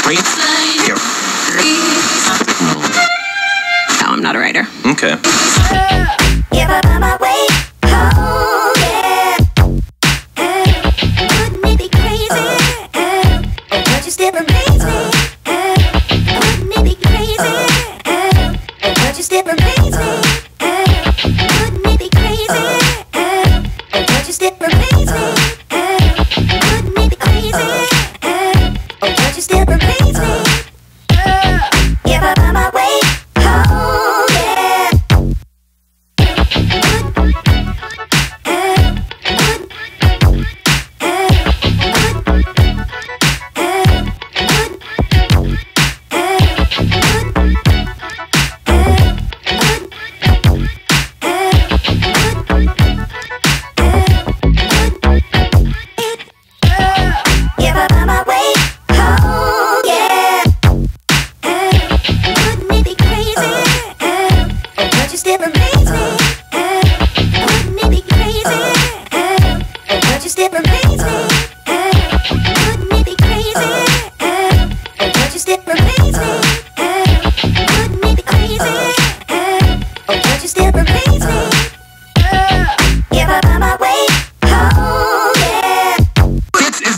No, I'm not a writer. Okay. If I find my way home, yeah. Wouldn't it be crazy? Don't you still amaze me? Wouldn't it be crazy? Don't you still amaze me? Wouldn't it be crazy? Don't you still amaze me? Wouldn't it be crazy? Don't you still amaze me? If I find my way home, yeah. If I find my way home, yeah. Wouldn't it be crazy? Don't you still amaze me? Wouldn't it be crazy? Don't you still amaze me? Wouldn't it be crazy? Don't you still amaze me? Wouldn't it be crazy? Don't you still amaze me?